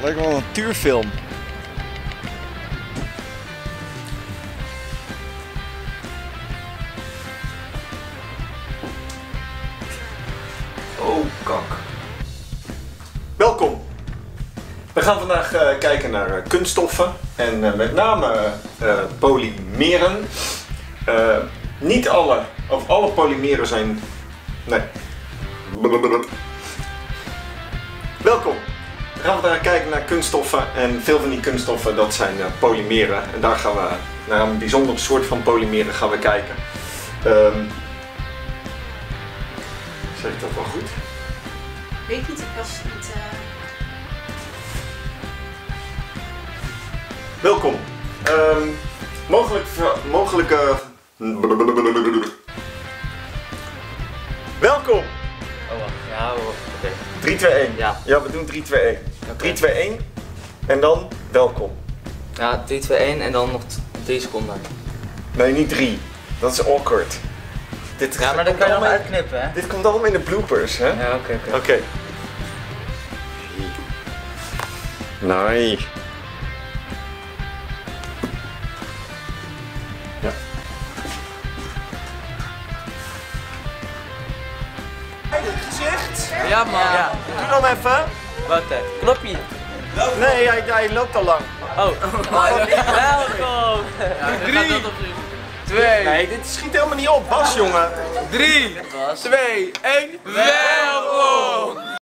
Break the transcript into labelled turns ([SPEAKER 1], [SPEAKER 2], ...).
[SPEAKER 1] Lijkt wel een natuurfilm.
[SPEAKER 2] Oh, kak. Welkom. We gaan vandaag kijken naar kunststoffen en met name polymeren. Niet alle, of alle polymeren zijn... Nee. Welkom. We gaan vandaag kijken naar kunststoffen en veel van die kunststoffen dat zijn polymeren. En daar gaan we naar een bijzonder soort van polymeren gaan we kijken. Zeg ik dat wel goed?
[SPEAKER 3] Weet niet, ik was niet...
[SPEAKER 2] Welkom. Mogelijke... Welkom!
[SPEAKER 4] Oh wacht, ja, oké.
[SPEAKER 2] 3, 2, 1.
[SPEAKER 4] Ja.
[SPEAKER 2] Ja, we doen 3, 2, 1.
[SPEAKER 4] Oké.
[SPEAKER 2] 3, 2, 1 en dan welkom.
[SPEAKER 4] Ja, 3, 2, 1 en dan nog 3 seconden.
[SPEAKER 2] Nee, niet 3. Dat is awkward. Dit
[SPEAKER 4] Ja, maar dan kan je nog uitknippen, hè?
[SPEAKER 2] Dit komt allemaal in de bloopers, hè?
[SPEAKER 4] Ja, oké.
[SPEAKER 2] Oké. Nee. Ja. Het gezicht?
[SPEAKER 4] Ja, man. Ja.
[SPEAKER 2] Doe dan even.
[SPEAKER 4] Wat hè? Knopje.
[SPEAKER 2] Nee, hij loopt al lang.
[SPEAKER 4] Oh. Welkom. 3, 2.
[SPEAKER 2] Nee, dit schiet helemaal niet op. Bas, jongen.
[SPEAKER 4] 3, 2, 1. Welkom.